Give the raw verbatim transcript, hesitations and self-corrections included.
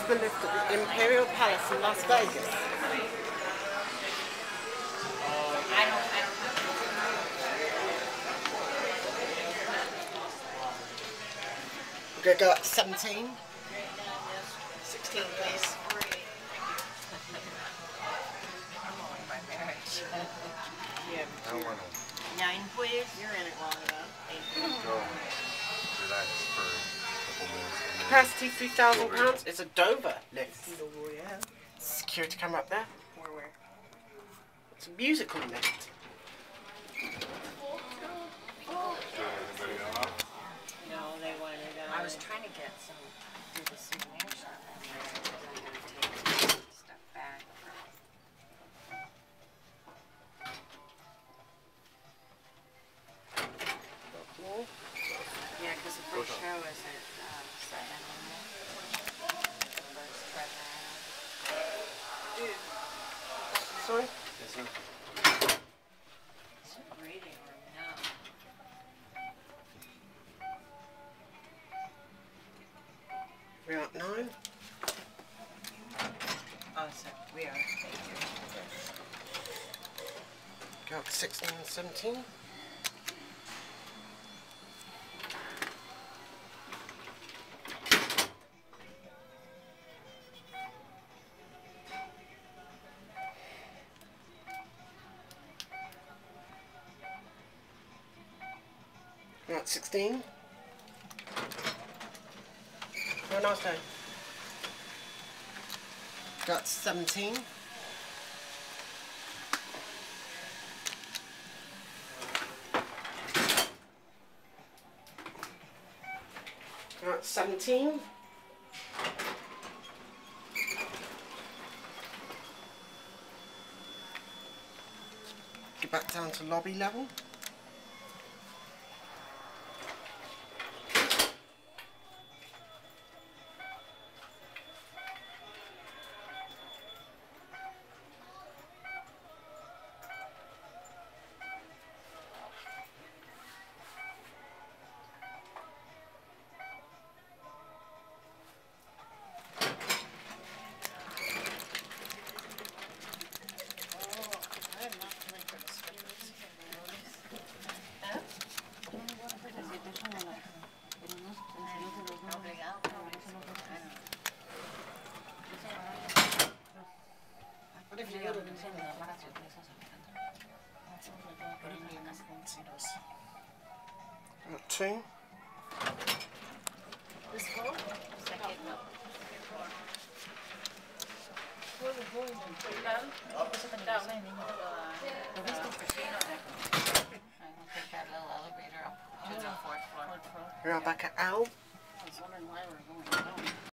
the lift at the Imperial Palace in Las Vegas. We're going to go up to seventeen. sixteen, please. Yeah. I don't want to Nine, please. You're in it long enough. go relax for a couple minutes. Capacity three thousand pounds. It's a Dover lift. Yeah. Security camera up there. Or where? It's a musical lift. No, they wanted. Uh, I was trying to get some, do the souvenir shop in there because I'm going to take stuff back. Yeah, because the first show is at um, seven. The first treasure island. Sorry? Yes, sir. Is it reading or no? We're at nine. Oh, so we are. Thank you. Go up to sixteen and seventeen. We're at sixteen. Have a nice day. Got seventeen. Got seventeen. Get back down to lobby level. What if you go to the Got two. This full? Second. No. We're back at L. I was wondering why we were going down.